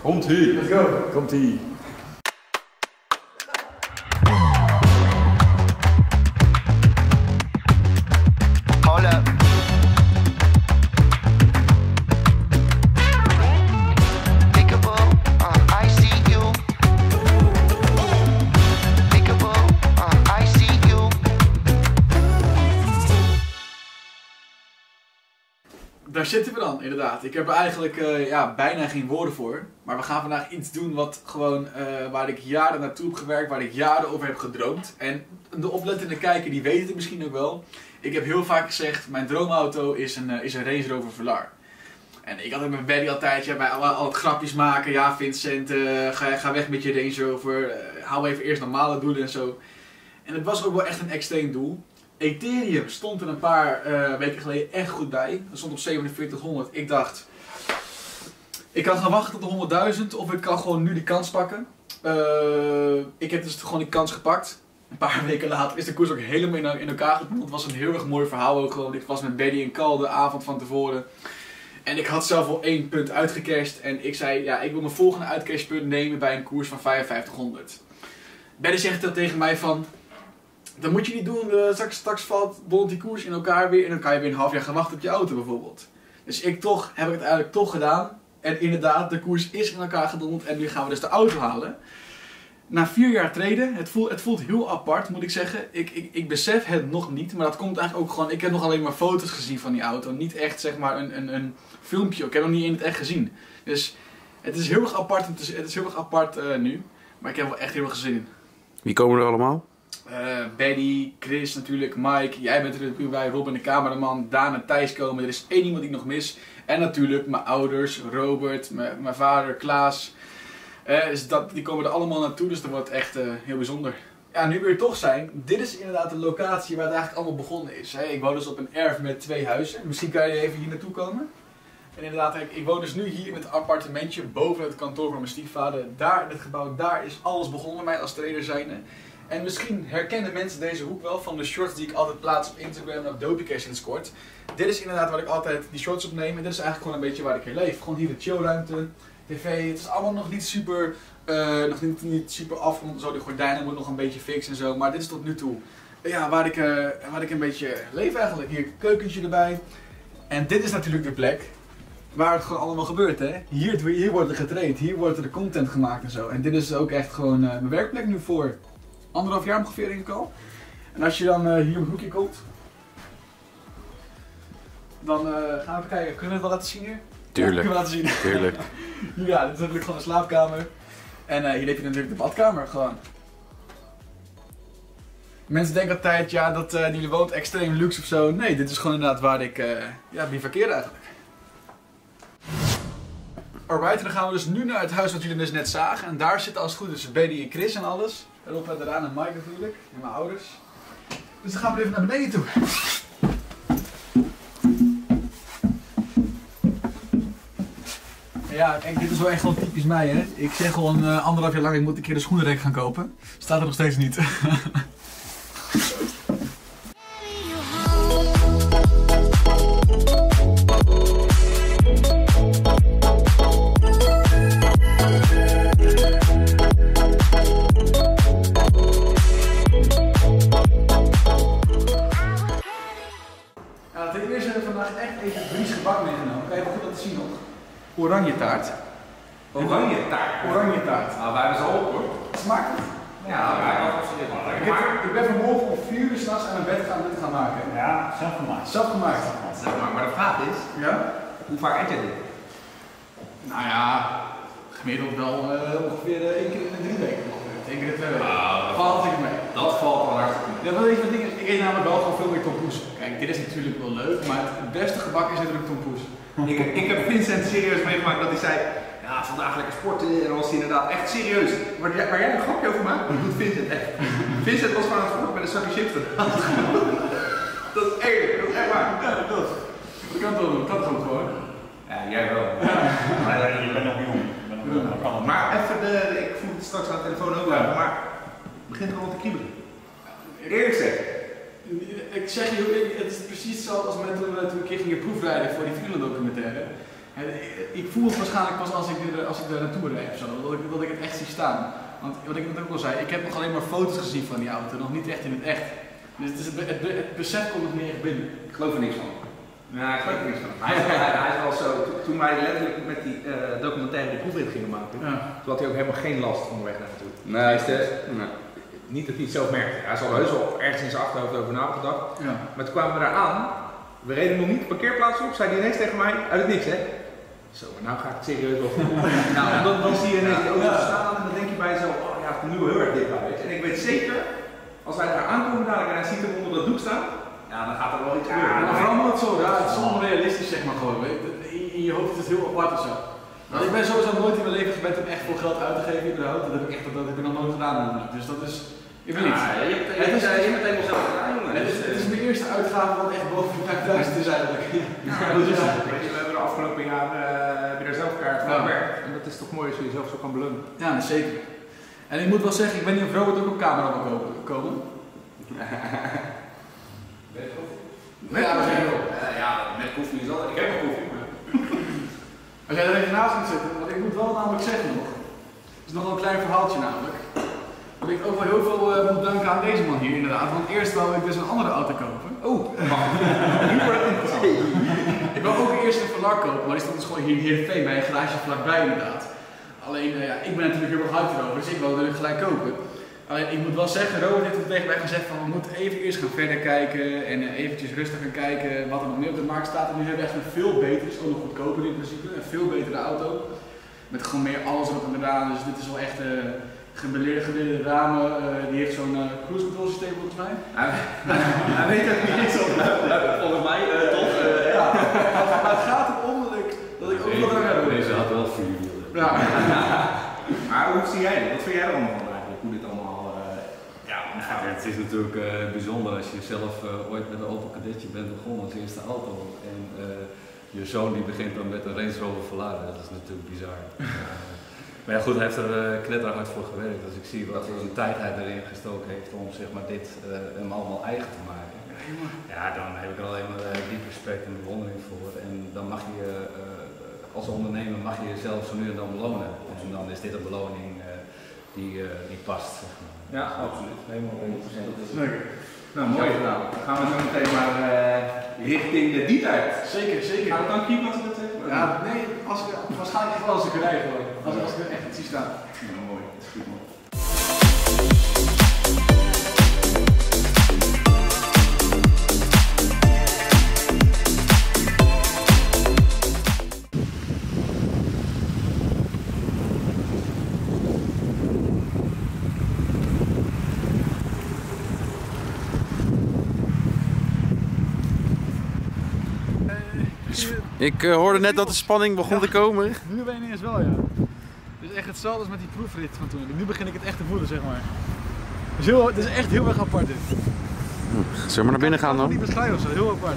Komt-ie. Let's go. Komt-ie. Hold up. Pickable, I see you. Pickable, I see you. Daar zitten we dan, inderdaad. Ik heb er eigenlijk bijna geen woorden voor. Maar we gaan vandaag iets doen wat gewoon, waar ik jaren naartoe heb gewerkt, waar ik jaren over heb gedroomd. En de oplettende kijker die weet het misschien ook wel. Ik heb heel vaak gezegd, mijn droomauto is een Range Rover Velar. En ik had met mijn Baddy altijd bij al het grapjes maken. Ja, Vincent, ga weg met je Range Rover. Hou even eerst normale doelen en zo. En het was ook wel echt een extreem doel. Ethereum stond er een paar weken geleden echt goed bij. Dat stond op 4700. Ik dacht, ik kan gaan wachten tot de 100.000 of ik kan gewoon nu die kans pakken. Ik heb dus gewoon die kans gepakt. Een paar weken later is de koers ook helemaal in elkaar geknald. Het was een heel erg mooi verhaal ook gewoon. Ik was met Baddy en Cal de avond van tevoren. En ik had zelf al 1 punt uitgecashed. En ik zei, ja, ik wil mijn volgende uitcashpunt nemen bij een koers van 5500. Baddy zegt dan tegen mij van, dat moet je niet doen, straks valt die koers in elkaar weer en dan kan je weer een half jaar gaan wachten op je auto bijvoorbeeld. Dus heb ik het uiteindelijk toch gedaan. En inderdaad, de koers is in elkaar gedonderd en nu gaan we dus de auto halen. Na 4 jaar treden, het voelt heel apart moet ik zeggen. Ik besef het nog niet, maar dat komt eigenlijk ook gewoon, ik heb nog alleen maar foto's gezien van die auto. Niet echt zeg maar een filmpje, ik heb hem niet in het echt gezien. Dus het is heel erg apart, nu, maar ik heb er wel echt heel erg zin in. Wie komen er allemaal? Baddy, Chris natuurlijk, Mike, jij bent er natuurlijk bij, Robin de cameraman, Daan en Thijs komen. Er is 1 iemand die ik nog mis. En natuurlijk mijn ouders, Robert, mijn vader, Klaas. Dus die komen er allemaal naartoe, dus dat wordt echt heel bijzonder. Ja, nu we er toch zijn, dit is inderdaad de locatie waar het eigenlijk allemaal begonnen is. Ik woon dus op een erf met 2 huizen. Misschien kan je even hier naartoe komen. En inderdaad, ik woon dus nu hier in het appartementje boven het kantoor van mijn stiefvader. Daar in het gebouw, daar is alles begonnen bij mij als trainer zijnde. En misschien herkennen mensen deze hoek wel van de shorts die ik altijd plaats op Instagram en op Dopeycash en Scoort. Dit is inderdaad waar ik altijd die shorts opneem en dit is eigenlijk gewoon een beetje waar ik hier leef. Gewoon hier de chillruimte, tv, het is allemaal nog niet super, niet super afgerond, zo de gordijnen moeten nog een beetje fix en zo. Maar dit is tot nu toe waar ik een beetje leef eigenlijk. Hier een keukentje erbij. En dit is natuurlijk de plek waar het gewoon allemaal gebeurt, hè. Hier wordt er getraind, hier wordt er content gemaakt en zo. En dit is ook echt gewoon mijn werkplek nu voor 1,5 jaar ongeveer denk ik al. En als je dan hier op het hoekje komt, dan gaan we even kijken. Kunnen we het wel laten zien hier? Tuurlijk. Ja, kunnen we laten zien. Tuurlijk. Ja, dit is natuurlijk gewoon een slaapkamer. En hier heb je natuurlijk de badkamer gewoon. Mensen denken altijd, ja, dat die woont extreem luxe of zo. Nee, dit is gewoon inderdaad waar ik bivakkeer eigenlijk. Alright, dan gaan we dus nu naar het huis wat jullie dus net zagen. En daar zitten als het goed is Baddy en Chris en alles. Rob en Daan en Mike natuurlijk. En mijn ouders. Dus dan gaan we even naar beneden toe. Ja, kijk, dit is wel echt gewoon typisch mij, hè. Ik zeg gewoon 1,5 jaar lang, ik moet een keer een schoenenrek gaan kopen. Staat er nog steeds niet. Ten eerste hebben we vandaag echt even Bries gebak meegenomen. Kan je even goed laten zien nog? Oranje taart. Oranje taart? Oranje taart. Nou, wij hebben ze al op hoor. Smaakt het? Ja, wij hebben het serieus. Ik ben vanmorgen om 4 uur s'nachts aan mijn bed gaan dit gaan maken. Ja, zelf gemaakt. Zelf gemaakt. Maar de vraag is, Ja? hoe vaak eet jij dit? Nou ja, gemiddeld wel ongeveer 1 keer in de 3 weken. 1 keer in de 2 weken. Valt ik mee. Dat valt al hartstikke goed. Ja, wat weet je wat ding is? Ik eet namelijk wel gewoon veel meer tompoes. Kijk, dit is natuurlijk wel leuk, maar het beste gebak is natuurlijk tompoes. Ik heb Vincent serieus meegemaakt dat hij zei, ja, vandaag lekker sporten en dan was hij inderdaad echt serieus. Waar jij een grapje over maakt, dat doet Vincent echt. Vincent was gewoon aan het sporten met een zakje chips. Dat is eerlijk, dat is echt waar. Ja, dat klopt. Dat kan toch doen, dat kan gewoon. Ja, jij wel. Maar je bent nog jong. Maar even ik voel het straks aan de telefoon ook aan, maar het begint er al te kriebelen. Eerlijk zeggen. Ik zeg je, het is precies hetzelfde als toen we een keer gingen proefrijden voor die Finland documentaire. Ik voel het waarschijnlijk pas als ik er naartoe rijd of zo, dat ik het echt zie staan. Want wat ik net ook al zei, ik heb nog alleen maar foto's gezien van die auto, nog niet echt in het echt. Dus het besef komt nog niet echt binnen. Ik geloof er niks van. Ja, ik geloof er niks van. Hij is wel zo, toen wij letterlijk met die documentaire de proefrit gingen maken, toen had hij ook helemaal geen last onderweg naar naartoe. Nee. Niet dat hij het zelf merkte. Hij zal er heus wel ergens in zijn achterhoofd over nagedacht. Ja. Maar toen kwamen we daar aan, we reden nog niet de parkeerplaats op, zei hij ineens tegen mij, uit het niks hè. Zo, maar nou ga ik het serieus wel doen. Nou, dan zie je ineens die auto staan en dan denk je bij jezelf, oh ja, het komt nu wel heel erg dichtbij. En ik weet zeker, als wij daar aankomen dadelijk en hij ziet hem onder dat doek staan, ja, dan gaat er wel iets gebeuren. Maar vooral omdat het zo raar, het is onrealistisch zeg maar gewoon, weet je. In je hoofd is het heel apart of zo. Want ik ben sowieso nooit in mijn leven gewend om echt veel geld uit te geven überhaupt. Dat heb ik nog nooit gedaan namelijk. Dus dat is, ik weet niet. Je hebt het helemaal zelf gedaan, jongen. Het is mijn eerste uitgave wat echt boven de 5000 is eigenlijk. We hebben de afgelopen jaren heb je daar zelf kaart van gewerkt. En dat is toch mooi als je jezelf zo kan belonen. Ja, zeker. En ik moet wel zeggen, ik weet niet of Robert ook op camera wil komen. Met koffie is altijd. Ik heb nog koffie. Als jij er even naast moet zitten, want ik moet wel namelijk zeggen nog. Het is nog wel een klein verhaaltje namelijk. Dat ik ook wel heel veel moet danken aan deze man hier inderdaad. Want eerst wou ik dus een andere auto kopen. Oh, nu wordt het interessant. Ik wou ook eerst een Velar kopen, maar die stond dus gewoon hier in Heerenveen bij een garage vlakbij inderdaad. Alleen, ik ben natuurlijk heel erg hyped erover, dus ik wilde het gelijk kopen. Alleen, ik moet wel zeggen, Robert heeft tegen mij gezegd van we moeten even eerst gaan verder kijken en eventjes rustig gaan kijken wat er nog meer op de markt staat. En nu hebben we echt een veel betere, is ook nog goedkoper in principe, een veel betere auto. Met gewoon meer alles erop en eraan, dus dit is wel echt gemeleerde ramen, die heeft zo'n cruise control systeem volgens mij. Hij weet het niet zo. Volgens mij toch. Ja, maar het gaat erom dat ik ook wat aan heb. Deze had wel 4 wielen. Ja. Maar hoe zie jij dit? Wat vind jij er allemaal van eigenlijk? Hoe dit allemaal Het is natuurlijk bijzonder als je zelf ooit met een Opel Kadetje bent begonnen als eerste auto. En je zoon die begint dan met een Range Rover Velar. Dat is natuurlijk bizar. Maar ja goed, hij heeft er knetterhard voor gewerkt. Dus ik zie wat voor een tijd hij erin gestoken heeft om zeg maar, dit hem allemaal eigen te maken. Ja, dan heb ik er alleen maar diep respect en bewondering voor. En dan mag je als ondernemer mag je jezelf zo nu en dan belonen. En dan is dit een beloning die past. Zeg maar. Ja, absoluut. Helemaal 100%. Leuk. Nou, mooi gedaan. Dan gaan we zo meteen maar richting de detail. Zeker. Gaan we dan keepen als ik dat zeg? Ja, nee, waarschijnlijk echt wel als ik rij gewoon. Als ik er echt het zie staan. Ja, mooi. Dat is goed man. Ik hoorde net dat de spanning begon te komen. Nu ben je ineens wel, ja. Het is echt hetzelfde als met die proefrit van toen. Nu begin ik het echt te voelen, zeg maar. Het is echt heel erg apart dit. Zullen we maar naar binnen gaan dan? Ik kan het niet beschrijven of zo, heel apart.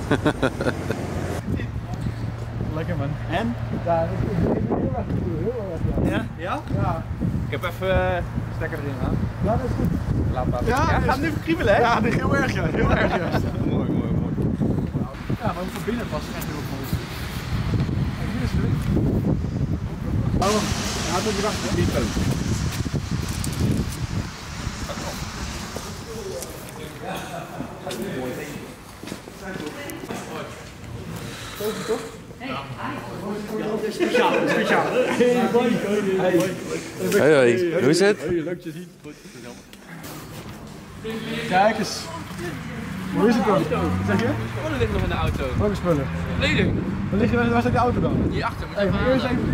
Lekker man. En? Ja, ik begin heel erg te voelen, heel erg. Ja? Ja? Ja. Ik heb even stekker erin gedaan. Ja, dat is goed. Laat maar. Ja, gaat nu kriebelen hè? Ja, heel erg ja. Heel erg juist. Mooi. Ja, maar van binnen was het echt heel mooi. Kijk, hier is het erin. Oh, ja, dat bedacht hè? Niet leuk. Speciaal. Hey, hoe is het? Leuk je ziet. Kijk eens. Hoe is het dan? Zeg je? Oh, dat ligt nog in de auto. Welke spullen? Kleding. Waar staat de auto dan? Hierachter. Hey, maar eerst even.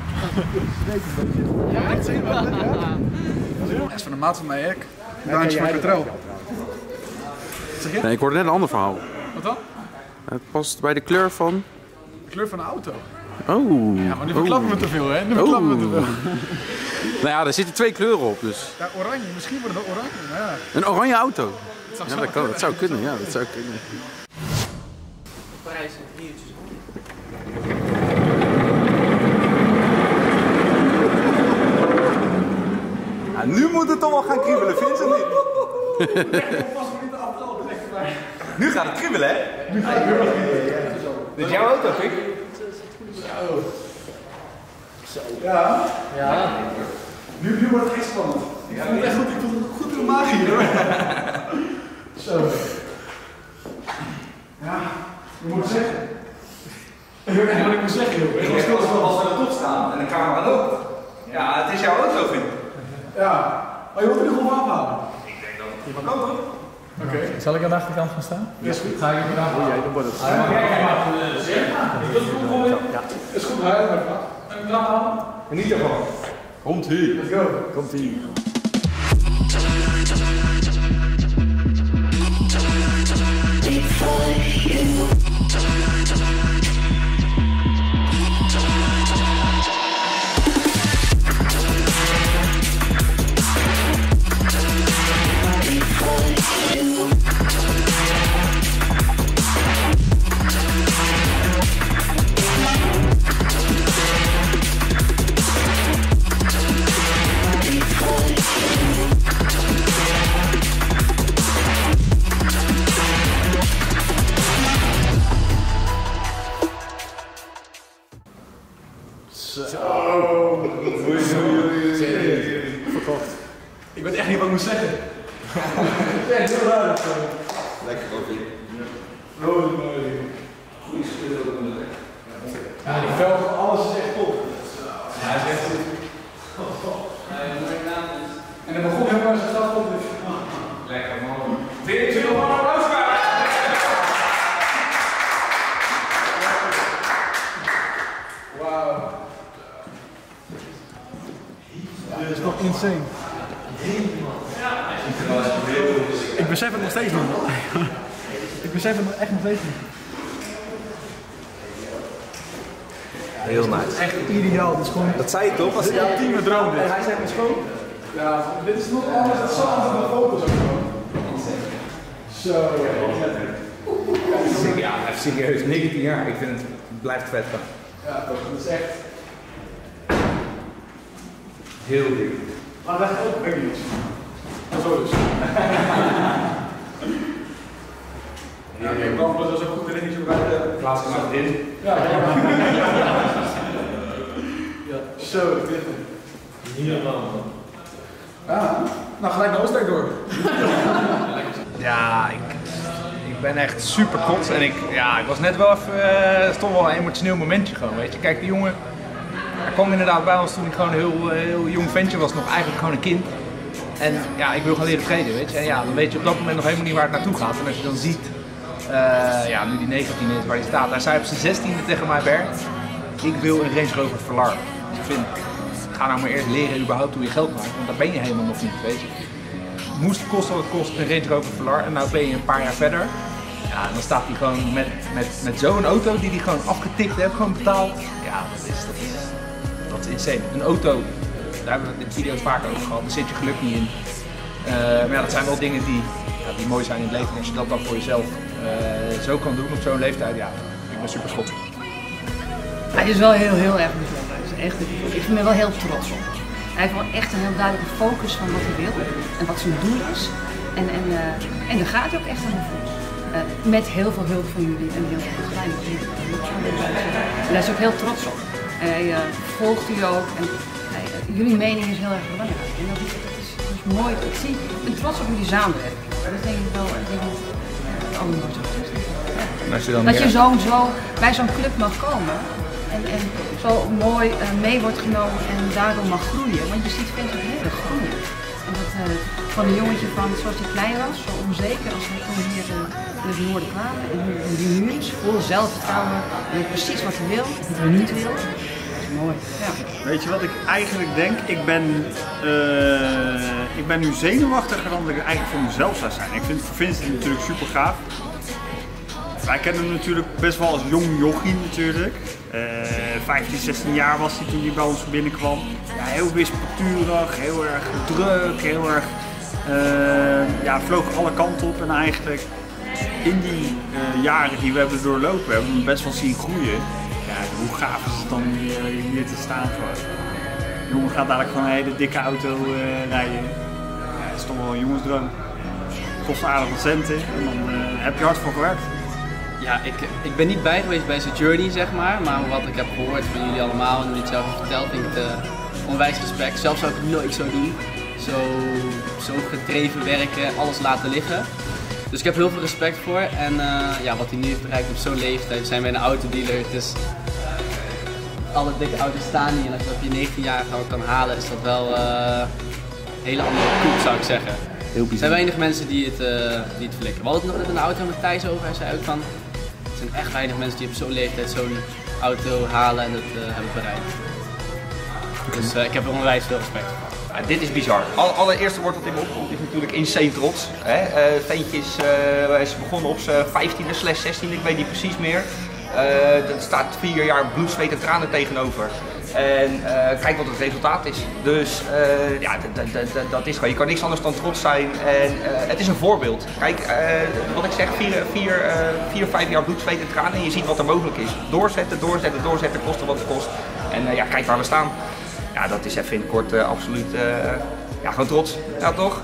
Ja, echt zenuwachtig, ja? Dat is van de maat van mij, Erik. Daantje van Petrol. Zeg je? Nee, ik hoorde net een ander verhaal. Wat dan? Het past bij de kleur van... De kleur van de auto. Oh. Ja, maar nu verklappen we te veel, hè? Nu verklappen we te veel. Nou ja, er zitten 2 kleuren op, dus... Ja, oranje. Misschien wordt het wel oranje, maar ja. Een oranje auto. Het Ja, dat kan. Dat zou kunnen, ja. Dat zou kunnen. Parijs en Riertjes. Ja, nu moet het toch wel gaan kriebelen, Vincent niet? Nu gaat het kriebelen, hè? Dit is jouw auto, Pik? Zo. Ja. Nu wordt het echt spannend. Ik vond het echt goed. Ik vond het goed in de maag hier hoor. Zo. Ja, je moet zeggen. Ik weet niet wat ik moet zeggen joh. Als we er top staan en de camera loopt. Ja, het is jouw auto vind ik. Ja. Maar je moet er nu gewoon afhalen. Ik denk dat het prima kan hoor. Oké. Zal ik aan de achterkant gaan staan? Is goed. Ga ik eraf? Oh jee, dan wordt het. Ja. Is goed, hij heeft maar. En ik trap halen. Niet ervan. Komt-ie. Let's go. Komt-ie. Verkocht. Ik weet echt niet wat ik moet zeggen. Het is echt heel raar. Lekker over. Holy moly. Goeie speel. Ja, die velden, alles is echt top. Ja, hij is echt goed. En dan begon helemaal zijn stad op. Lekker man. Dit man applaus. Wauw. Dit is toch insane. Ik besef het nog steeds niet. Ik besef het echt nog steeds niet. Heel nice. Echt ideaal. Dit is gewoon Dat zei je toch? Als de ultieme droom. Dit. Hij zei mijn schoon. Ja, dit is nog anders. Het is zo anders dan de foto's ook gewoon. Zo. Ja, even serieus. 19 jaar. Ik vind het blijft vet. Ja, toch. Dat is echt. Heel dik. Maar dat is ook een beetje. Zo dus. Ja, ik kwam dat was ook goed erin, zo bij de Plaats maar erin. ja, ja. Zo, dit. Hier dan. Ja, nou gelijk naar Oostenrijk door. Ja, ik ben echt super trots en ik was net wel even, het is toch wel een emotioneel momentje gewoon, weet je. Kijk, die jongen, hij kwam inderdaad bij ons toen hij gewoon een heel jong ventje was, nog eigenlijk gewoon een kind. En ja, ik wil gaan leren treden, weet je. En ja, dan weet je op dat moment nog helemaal niet waar het naartoe gaat. En als je dan ziet, nu die 19 is waar hij staat, hij zei op zijn 16e tegen mij, Bert, ik wil een Range Rover Velar. Dus ik vind, ga nou maar eerst leren überhaupt hoe je geld maakt, want dat ben je helemaal nog niet, weet je. Moest kosten wat het kost, een Range Rover Velar, en nou ben je een paar jaar verder. Ja, en dan staat hij gewoon met zo'n auto die hij gewoon afgetikt heeft, gewoon betaald. Ja, dat is insane. Een auto, daar hebben we het in video's vaak over gehad, daar zit je geluk niet in. Maar ja, dat zijn wel dingen die mooi zijn in het leven. En als je dat dan voor jezelf zo kan doen op zo'n leeftijd, ja, ik ben super trots. Hij is wel heel erg bijzonder. Ik ben er wel heel trots op. Hij heeft wel echt een heel duidelijke focus van wat hij wil en wat zijn doel is. En daar gaat hij ook echt aan voor. Met heel veel hulp van jullie en heel veel begeleiding. En daar is ook heel trots op. Hij volgt u ook en jullie mening is heel erg belangrijk. En dat is mooi. Ik ben trots op jullie samenwerking. Dat denk ik wel het allermooiste. Dat je zo bij zo'n club mag komen en zo mooi mee wordt genomen en daardoor mag groeien. Want je ziet veel heel erg groeien. En dat van een jongetje van zoals hij klein was, zo onzeker als hij toen hier in het noorden kwamen. En hoe die nu is, vol zelfvertrouwen, weet precies wat hij wil, wat hij niet wil. Dat is mooi. Ja. Weet je wat ik eigenlijk denk? Ik ben nu zenuwachtiger dan dat ik eigenlijk voor mezelf zou zijn. Ik vind Vincent natuurlijk super gaaf. Wij kennen hem natuurlijk best wel als jong jochie natuurlijk. 15, 16 jaar was hij toen hij bij ons binnenkwam. Ja, heel wispelturig, heel erg druk, heel erg... vloog alle kanten op en eigenlijk in die jaren die we hebben doorlopen, hebben we hem best wel zien groeien. Ja, hoe gaaf is het dan hier te staan gewoon. De jongen gaat dadelijk gewoon een hele dikke auto rijden. Ja, dat is toch wel een jongensdroom. Kost aardig wat centen en dan heb je hard voor gewerkt. Ja, ik ben niet bij geweest bij zijn journey, zeg maar wat ik heb gehoord van jullie allemaal en hoe je het zelf hebt verteld, vind ik het onwijs respect. Zelf zou ik het nooit zo doen. Zo gedreven werken, alles laten liggen. Dus ik heb heel veel respect voor en wat hij nu heeft bereikt op zo'n leeftijd. We zijn bij een autodealer, dus alle dikke auto's staan hier en als je op je 19 jaar kan halen is dat wel een hele andere koek, zou ik zeggen. Er zijn weinig mensen die het flikken. We hadden het nog net in de auto met Thijs over. Hij zei ook van, er zijn echt weinig mensen die op zo'n leeftijd zo'n auto halen en dat hebben bereikt. Dus ik heb er onwijs veel respect voor. Ja, dit is bizar. Allereerste woord dat in me opkomt is natuurlijk insane trots. Veentje is begonnen op zijn 15e/16e, ik weet niet precies meer. Er staat 4 jaar bloed, zweet en tranen tegenover. En kijk wat het resultaat is. Dus dat is gewoon, je kan niks anders dan trots zijn. En het is een voorbeeld. Kijk, wat ik zeg, 4, 5 jaar bloed, zweet en tranen en je ziet wat er mogelijk is. Doorzetten, kosten wat het kost. En kijk waar we staan. Ja, dat is even in het kort absoluut, gewoon trots. Ja, toch?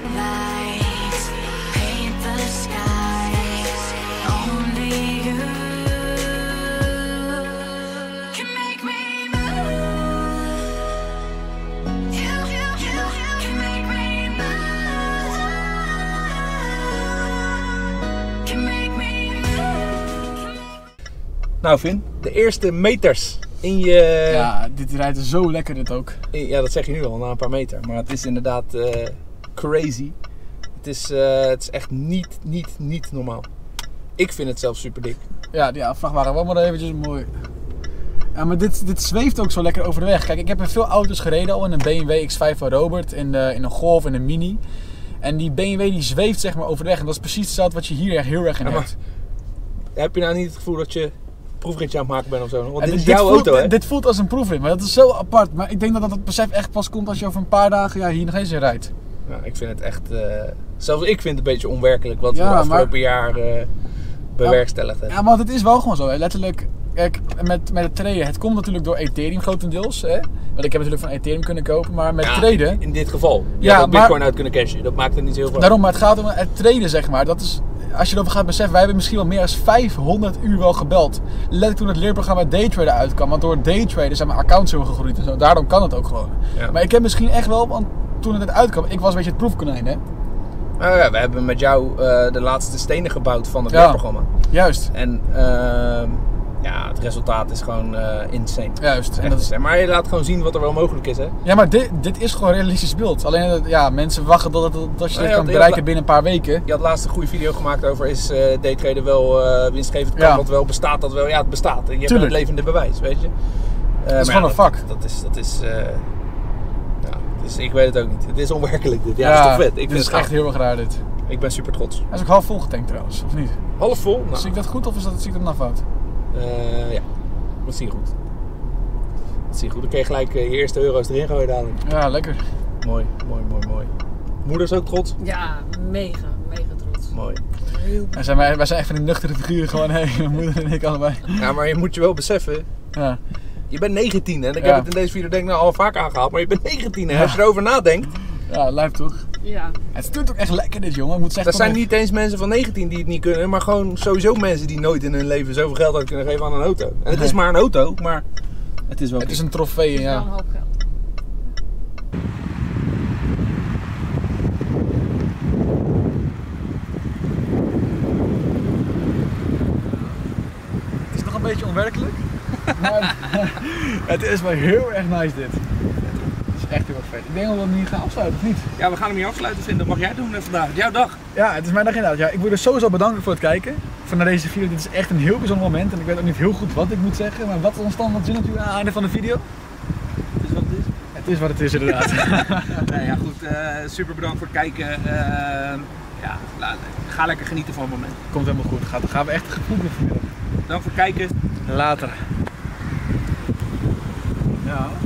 Nou Finn, de eerste meters in je... Ja, dit rijdt zo lekker dit ook. Ja, dat zeg je nu al na een paar meter. Maar het is inderdaad crazy. Het is echt niet normaal. Ik vind het zelfs super dik. Ja, vrachtwagen wel maar eventjes mooi. Ja, maar dit zweeft ook zo lekker over de weg. Kijk, ik heb in veel auto's gereden al. In een BMW X5 van Robert, in een Golf, in een Mini. En die BMW die zweeft zeg maar over de weg. En dat is precies hetzelfde wat je hier echt heel erg in hebt. Heb je nou niet het gevoel dat je proefritje aan het maken bent of zo? Want dit is jouw auto, hè? Dit voelt als een proefrit, maar dat is zo apart. Maar ik denk dat het besef echt pas komt als je over een paar dagen hier nog eens in rijdt. Ja, ik vind het echt... zelfs ik vind het een beetje onwerkelijk wat we de afgelopen jaar bewerkstelligd hebben. Ja, maar het is wel gewoon zo, hè. Letterlijk. Kijk, met het traden, het komt natuurlijk door Ethereum grotendeels. Hè? Want ik heb natuurlijk van Ethereum kunnen kopen, maar met traden... In dit geval. Je had ook Bitcoin uit kunnen cashen, dat maakt er niet heel veel. Daarom, maar het gaat om het traden, zeg maar. Dat is, als je erover gaat beseffen, wij hebben misschien wel meer dan 500 uur wel gebeld. Letterlijk toen het leerprogramma Daytrader uitkwam, want door Daytrader zijn mijn accounts zo gegroeid en zo. Daarom kan het ook gewoon. Ja. Maar ik heb misschien echt wel, want toen het uitkwam, ik was een beetje het proefkonijn, hè. Ja, we hebben met jou de laatste stenen gebouwd van het leerprogramma. Juist. En ja, het resultaat is gewoon insane. Juist. En dat is, maar je laat gewoon zien wat er wel mogelijk is, hè? Ja, maar dit is gewoon een realistisch beeld. Alleen, ja, mensen wachten dat je dit kan bereiken binnen een paar weken. Je had laatst een goede video gemaakt over, is daytraden wel winstgevend? Kan dat wel? Bestaat dat wel? Ja, het bestaat. Je hebt het levende bewijs, weet je? Het is gewoon een vak. Dus ik weet het ook niet. Het is onwerkelijk dit. Ja, dat is toch vet. Ik vind het echt heel erg raar dit. Ik ben super trots. Hij is ook half vol getankt trouwens, of niet? Half vol? Nou. Zie ik dat goed of zie ik dat nou fout? Ja, dat zie je goed. Dat zie je goed. Dan kun je gelijk je eerste euro's erin gooien dadelijk. Ja, lekker. Mooi. Moeder is ook trots? Ja, mega trots. Mooi. Wij zijn echt van die nuchtere figuren gewoon, mijn moeder en ik allebei. Ja, maar je moet je wel beseffen. Ja. Je bent 19 en ik heb het in deze video denk ik al vaak aangehaald, maar je bent 19 en als je erover nadenkt. Ja, lijp toch? Ja. Het stuurt ook echt lekker dit, jongen. Moet er zijn niet eens mensen van 19 die het niet kunnen, maar gewoon sowieso mensen die nooit in hun leven zoveel geld uit kunnen geven aan een auto. En het is maar een auto, maar het is wel. Het is een trofee, ja. Het is wel een hoop geld. Het is nog een beetje onwerkelijk, maar het is wel heel erg nice dit. Echt heel erg vet. Ik denk dat we hem hier gaan afsluiten, of niet? Ja, we gaan hem hier afsluiten, Finn. Dat mag jij doen vandaag. Jouw dag. Ja, het is mijn dag inderdaad. Ja, ik wil er sowieso bedanken voor het kijken. Van naar deze video. Dit is echt een heel bijzonder moment. En ik weet ook niet heel goed wat ik moet zeggen. Maar wat is ons dan? Wat zin natuurlijk aan het einde van de video? Het is wat het is. Het is wat het is, inderdaad. Ja, goed. Super bedankt voor het kijken. Ja, ga lekker genieten van het moment. Komt helemaal goed. Dan gaan we echt gevoelig vanmiddag. Dank voor het kijken. Later. Ja.